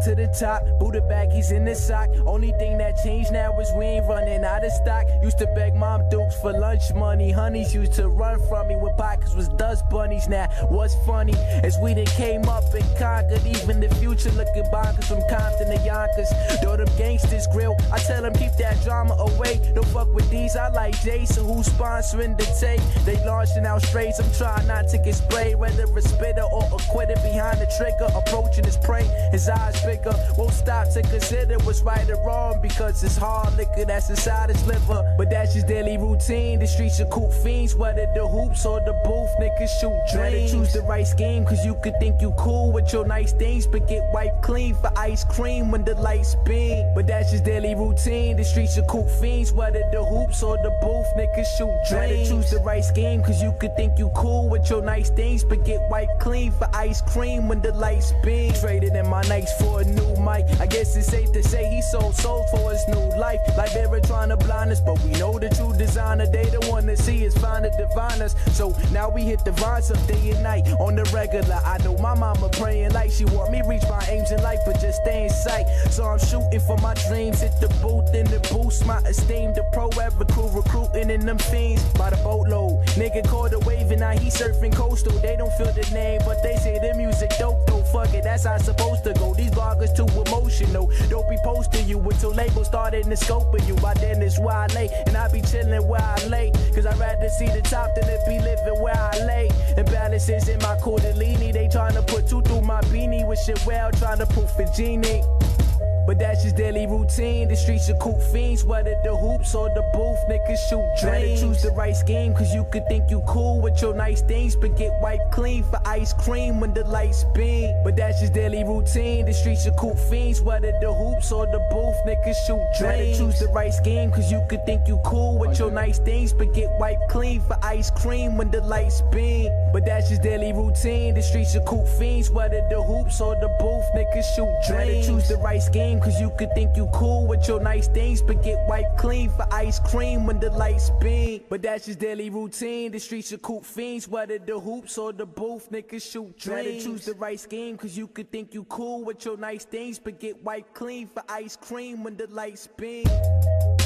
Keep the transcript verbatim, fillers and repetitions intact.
to the top, Buddha baggies in the sock. Only thing that changed now is we ain't running out of stock. Used to beg mom dukes for lunch money. Honeys used to run from me when pockets was dust bunnies. Now what's funny is we done came up and conquered. Even the future looking bonkers from Compton to Yonkers. Though them gangsters grill, I tell them keep that drama away. Don't fuck with these, I like Jason who's sponsoring the tape. They launching out strays, I'm trying not to get sprayed. Whether a spitter or a quitter behind the trigger, approaching his prey, his eyes bigger. Won't stop to consider what's right or wrong, because it's hard liquor that's inside his liver. But that's his daily routine. The streets are cool fiends, whether the hoops or the booth, niggas shoot dreams. Better choose the right scheme, cause you could think you cool with your nice things, but get wiped clean for ice cream when the lights beam. But that's his daily routine. The streets are cool fiends, whether the hoops or the booth, niggas shoot dreams. Better choose the right scheme, cause you could think you cool with your nice things, but get wiped clean for ice cream when the lights beam. Traded in my nights for a new mic. I guess it's safe to say he sold souls for his new life. Like they were trying to blind us, but we know the true designer. They the one to see is fine to divine us. So now we hit the vines up day and night on the regular. I know my mama praying like she want me reach my aims in life, but just stay in sight. So I'm shooting for my dreams. Hit the booth in the boost my esteem. The pro ever crew recruiting in them fiends by the boatload. Nigga caught a wave and now he surfing coastal. They don't feel the name, but they say the music dope though. Fuck it, that's how it's supposed to go. These bloggers too emotional. Don't be posting you until labels started to scope of you. By then it's where I lay, and I be chilling where I lay. Cause I'd rather see the top than to be living where I lay. Imbalances in my Kundalini. They trying to put two through my beanie. With shit well, trying to proof a genie. But that's his daily routine. The streets are cool fiends, whether the hoops or the booth, niggas shoot dreams. Better choose the right scheme, cause you could think you cool with your nice things, but get wiped clean for ice cream when the lights beam. But that's his daily routine. The streets are cool fiends, whether the hoops or the booth, niggas shoot dreams. Better choose the right scheme, cause you could think you cool with your nice things, but get wiped clean for ice cream when the lights beam. But that's his daily routine. The streets are cool fiends, whether the hoops or the booth, niggas shoot dreams. Better choose the right scheme, cause you could think you cool with your nice things, but get wiped clean for ice cream when the lights beam. But that's his daily routine. The streets are cool fiends, whether the hoops or the booth, niggas shoot dreams. Better choose the right scheme, cause you could think you cool with your nice things, but get wiped clean for ice cream when the lights beam.